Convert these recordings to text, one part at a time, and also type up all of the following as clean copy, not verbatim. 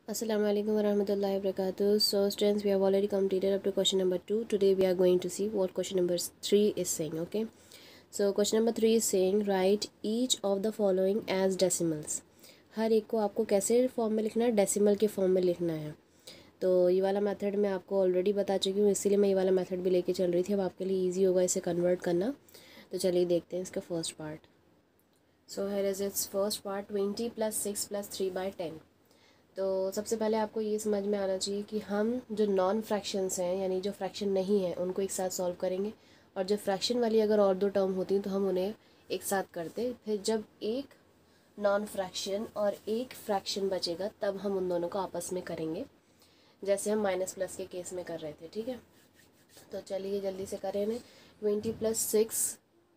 Assalamu alaikum warahmatullahi wabarakatuh. So students, we have already completed up to question number 2. Today we are going to see what question number 3 is saying. Okay, so question number 3 is saying write each of the following as decimals. हर एक को आपको कैसे form में लिखना है, decimal के form में लिखना है. तो ये वाला मेथड मैं आपको ऑलरेडी बता चुकी हूँ, इसीलिए मैं ये वाला मेथड भी लेके चल रही थी. अब आपके लिए ईजी होगा इसे कन्वर्ट करना. तो चलिए देखते हैं इसका first part. So here is it's first part. 20 + 6 + 3/10. तो सबसे पहले आपको ये समझ में आना चाहिए कि हम जो नॉन फ्रैक्शंस हैं, यानी जो फ्रैक्शन नहीं है, उनको एक साथ सॉल्व करेंगे. और जो फ्रैक्शन वाली अगर और दो टर्म होती तो हम उन्हें एक साथ करते. फिर जब एक नॉन फ्रैक्शन और एक फ्रैक्शन बचेगा तब हम उन दोनों को आपस में करेंगे, जैसे हम माइनस प्लस के केस में कर रहे थे. ठीक है, तो चलिए जल्दी से करें इन्हें. 20 + 6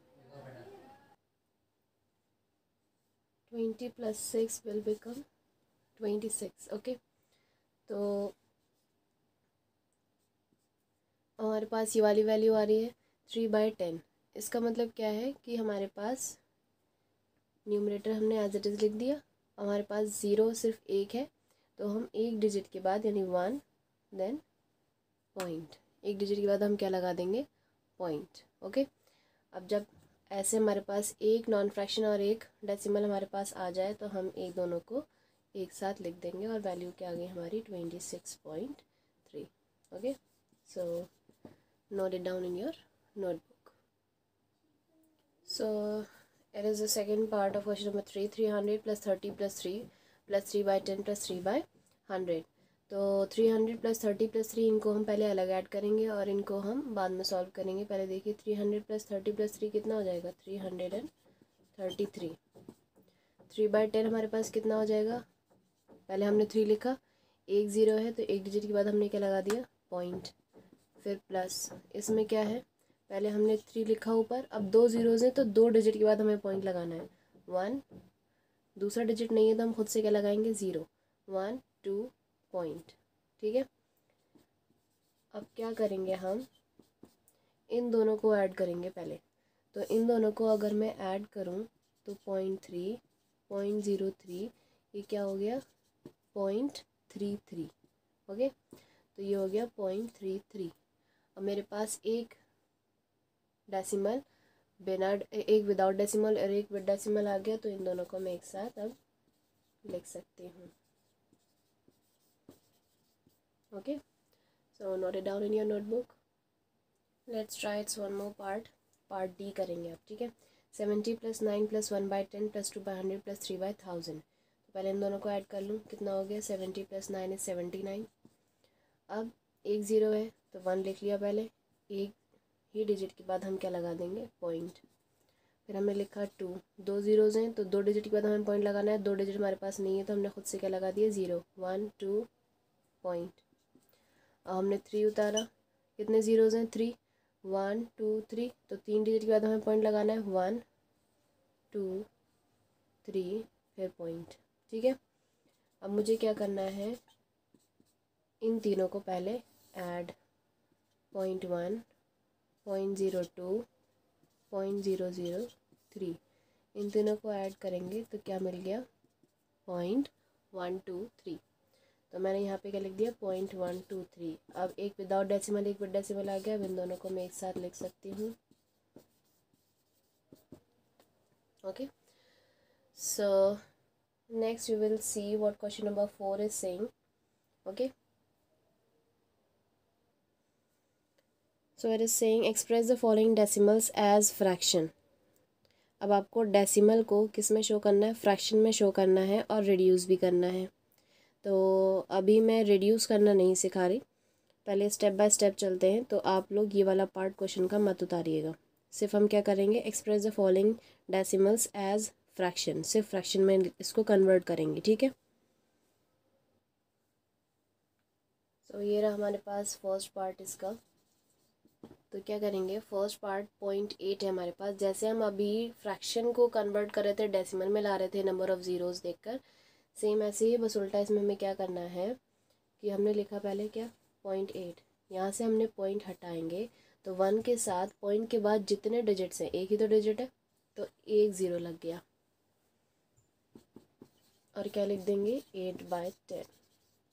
विल बिकम 26. ओके, तो हमारे पास ये वाली वैल्यू आ रही है 3/10. इसका मतलब क्या है कि हमारे पास न्यूमरेटर हमने एज इट इज़ लिख दिया. हमारे पास ज़ीरो सिर्फ एक है, तो हम एक डिजिट के बाद यानी 1 देन पॉइंट, एक डिजिट के बाद हम क्या लगा देंगे, पॉइंट. ओके, अब जब ऐसे हमारे पास एक नॉन फ्रैक्शन और एक डेसिमल हमारे पास आ जाए तो हम एक दोनों को एक साथ लिख देंगे और वैल्यू क्या आ गई हमारी 26.3. Okay, so note it down in your notebook. So it is the second part of question number 3. 300 + 30 + 3 + 3/10 + 3/100. तो 300 + 30 + 3 इनको हम पहले अलग ऐड करेंगे और इनको हम बाद में सॉल्व करेंगे. पहले देखिए 300 + 30 + 3 कितना हो जाएगा, 333. 3/10 हमारे पास कितना हो जाएगा, पहले हमने 3 लिखा, एक ज़ीरो है तो एक डिजिट के बाद हमने क्या लगा दिया, पॉइंट. फिर प्लस, इसमें क्या है, पहले हमने 3 लिखा ऊपर, अब दो ज़ीरोज़ हैं तो दो डिजिट के बाद हमें पॉइंट लगाना है. 1, दूसरा डिजिट नहीं है तो हम खुद से क्या लगाएंगे, 0. 1 2 पॉइंट. ठीक है, अब क्या करेंगे, हम इन दोनों को ऐड करेंगे पहले. तो इन दोनों को अगर मैं ऐड करूं तो 0.3 0.03, ये क्या हो गया, 0.33. ओके, तो ये हो गया 0.33. अब मेरे पास एक डेसिमल बिना, एक विदाउट डेसिमल और एक विद डेसिमल आ गया, तो इन दोनों को मैं एक साथ अब लिख सकती हूँ. Okay, so note it down in your notebook. Let's try it's one more part. Part D करेंगे अब. ठीक है, 70 + 9 + 1/10 + 2/100 + 3/1000. तो पहले इन दोनों को ऐड कर लूँ, कितना हो गया, 70 + 9 is 79. अब एक ज़ीरो है तो 1 लिख लिया पहले, एक ही डिजिट के बाद हम क्या लगा देंगे, पॉइंट. फिर हमने लिखा 2, दो ज़ीरोज़ हैं तो दो डिजिट के बाद हमें पॉइंट लगाना है, दो डिजिट हमारे पास नहीं है तो हमने खुद से क्या लगा दिया, 0. 1 2 पॉइंट. अब हमने 3 उतारा, कितने ज़ीरोज़ हैं, 3. 1 2 3, तो तीन डिजिट के बाद हमें पॉइंट लगाना है, 1 2 3 फिर पॉइंट. ठीक है, अब मुझे क्या करना है, इन तीनों को पहले ऐड, 0.1 0.02 0.003, इन तीनों को ऐड करेंगे तो क्या मिल गया, 0.123. तो मैंने यहाँ पे क्या लिख दिया, 0.123. अब एक विदाउट डेसिमल एक विद डेसिमल आ गया, अब इन दोनों को मैं एक साथ लिख सकती हूँ. Okay, so next we will see what question number 4 is saying. Okay, so it is saying express the following decimals as fraction. अब आपको डेसिमल को किस में शो करना है, फ्रैक्शन में शो करना है और रिड्यूस भी करना है. तो अभी मैं रिड्यूस करना नहीं सिखा रही, पहले स्टेप बाय स्टेप चलते हैं. तो आप लोग ये वाला पार्ट क्वेश्चन का मत उतारिएगा, सिर्फ हम क्या करेंगे, express the following decimals as fraction, सिर्फ फ्रैक्शन में इसको कन्वर्ट करेंगे. ठीक है, तो ये रहा हमारे पास फर्स्ट पार्ट इसका. तो क्या करेंगे, फर्स्ट पार्ट 0.8 है हमारे पास. जैसे हम अभी फ्रैक्शन को कन्वर्ट कर रहे थे, डेसिमल में ला रहे थे नंबर ऑफ़ ज़ीरोज़ देखकर, सेम ऐसे ही बस उल्टा इसमें हमें क्या करना है कि हमने लिखा पहले क्या, 0.8, यहाँ से हमने पॉइंट हटाएंगे तो 1 के साथ पॉइंट के बाद जितने डिजिट्स हैं, एक ही तो डिजिट है तो एक ज़ीरो लग गया, और क्या लिख देंगे, 8/10.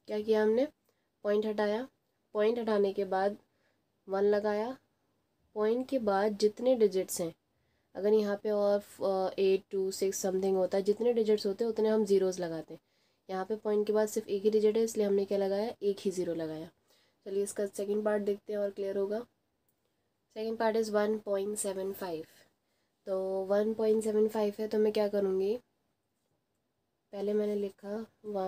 क्या किया हमने, पॉइंट हटाया, पॉइंट हटाने के बाद 1 लगाया, पॉइंट के बाद जितने डिजिट्स हैं, अगर यहाँ पे और 8 2 6 समथिंग होता है, जितने डिजिट्स होते हैं उतने हम ज़ीरोज़ लगाते हैं। यहाँ पे पॉइंट के बाद सिर्फ एक ही डिजिट है, इसलिए हमने क्या लगाया, एक ही ज़ीरो लगाया। चलिए इसका सेकंड पार्ट देखते हैं और क्लियर होगा। Second part is 1.75। तो 1.75 है तो मैं क्या करूँगी, पहले मैंने लिखा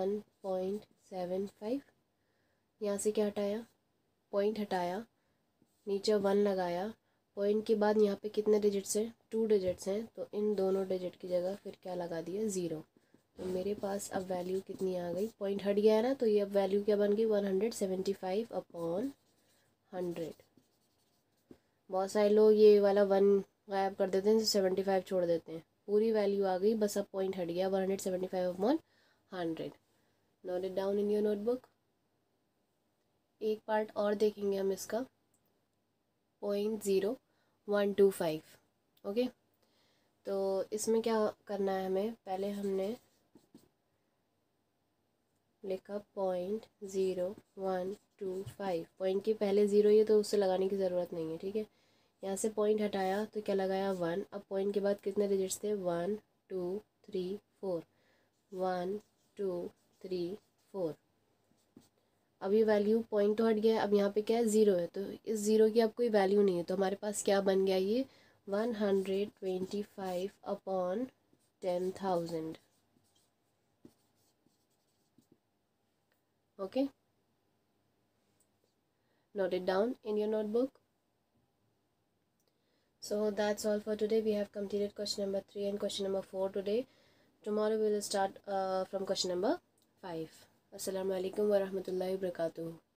1.75, यहाँ से क्या हटाया, पॉइंट हटाया, नीचे 1 लगाया, पॉइंट के बाद यहाँ पे कितने डिजिट्स हैं, 2 डिजिट्स हैं, तो इन दोनों डिजिट की जगह फिर क्या लगा दिया, ज़ीरो। तो मेरे पास अब वैल्यू कितनी आ गई, पॉइंट हट गया है ना, तो ये अब वैल्यू क्या बन गई, 175/100। बहुत सारे लोग ये वाला 1 गायब कर देते हैं, 75 छोड़ देते हैं, पूरी वैल्यू आ गई, बस अब पॉइंट हट गया, 175/100। Note it down in your notebook. एक पार्ट और देखेंगे हम इसका, 0.0125। ओके, तो इसमें क्या करना है हमें, पहले हमने लिखा 0.0125, पॉइंट के पहले ज़ीरो ही है तो उससे लगाने की ज़रूरत नहीं है, ठीक है। यहाँ से पॉइंट हटाया तो क्या लगाया, 1। अब पॉइंट के बाद कितने डिजिट्स थे, 1 2 3 4, 1 2 3 4। अब ये वैल्यू, पॉइंट तो हट गया, अब यहाँ पे क्या है, ज़ीरो है, तो इस ज़ीरो की अब कोई वैल्यू नहीं है, तो हमारे पास क्या बन गया, ये 125/10,000। Okay, note it down in your notebook. So that's all for today. We have completed question number 3 and question number 4 today. Tomorrow we will start from question number 5. Assalamu alaikum wa rahmatullahi wa barakatuh.